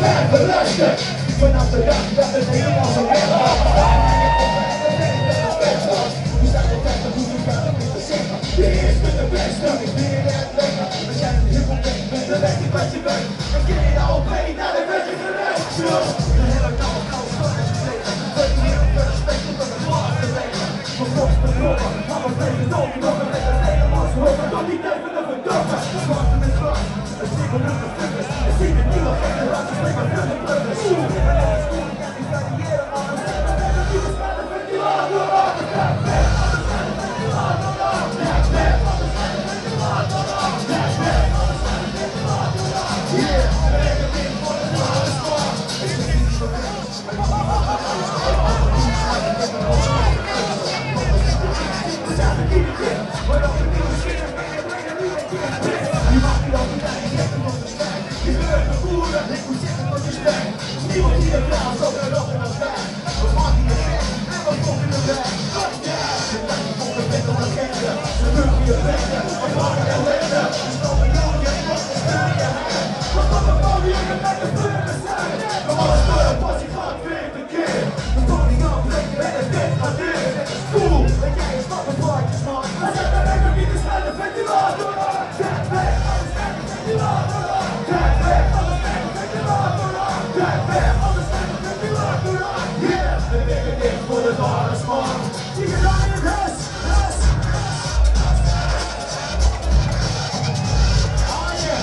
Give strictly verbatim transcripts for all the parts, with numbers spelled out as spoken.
blijven luisteren. Vanaf de dag dat het Nederlands een weg was. We staan altijd te goed, we gaan het niet te zeggen. De eerste, de beste, ik leer het leven. We zijn een hiphop weg, we weten niet wat je bent. En ken je nou op mee naar de weg in de rest. De hele dag op koude stad is gezeten. Weet je niet op de respect om met de vlaag te wegen. Van Fox te kloppen, maar we breken dood. Nog een met het Nederlands horen, dan niet even de verdomme. Zwarte met glas, een stikkel met de fuckers. En zie de nieuwe generatie, spreek maar veel de pluggers. En alles goed, ik kan niet variëren, maar we zijn er met de nieuwe staan en ventilator aan. Kijk weg, anders zijn de ventilator aan. Kijk weg, anders zijn de ventilator aan. Kijk weg, anders zijn de ventilator aan. Yeah, we hebben dit voor de harde smaak. Ik ben niet zo weg. We zijn er niet meer, maar ook een nieuwe zin en ben je brengen nu een keer naar binnen. Je mag niet over mij, ik heb hem op de stijl. Je bent een boeren, ik moet zeggen wat je stijl. Niemand die er klaar is, ook een rotter als wij. We maken je gek, en we volgen de weg. Je lijkt je volgen weg op de agenda. Ze lukken je vechten, we maken ellende. We stoppen door je, wat is stuur je heen. We stoppen voor je, je bent de vleugels zijn. We alles door, pas je gaat weer de keer. We pony afbreken en het dit gaat weer. Het is cool, en jij is wat een plaatjes man. We zetten even niet te snel de ventilator aan. Kijk weg, anders zijn de ventilator aan. Kijk weg, anders zijn de ventilator aan. Kijk weg, anders zijn de ventilator aan. Yeah, we werken dit voor de harde smaak. Zie je daar in het huis, huis. Ah yeah.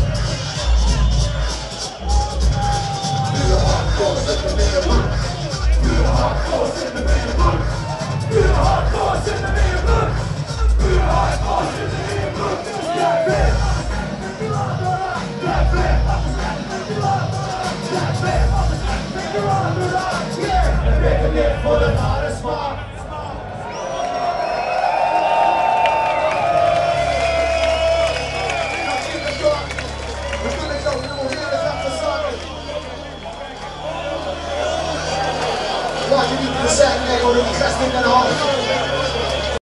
Pure hardcore zitten in je bloed. Pure hardcore zitten in je bloed. Pure hardcore zitten in je bloed. Pure hardcore zitten in je bloed. Kijk weg, anders zijn de ventilator aan. Kijk weg, anders zijn de ventilator aan. Kijk weg, anders zijn de ventilator aan. Yeah, we werken dit voor de harde smaak. We kunnen zo nummer weer eens achter zakken. Laat je niet in de zijk nemen, hoor, die gast in Den Haag.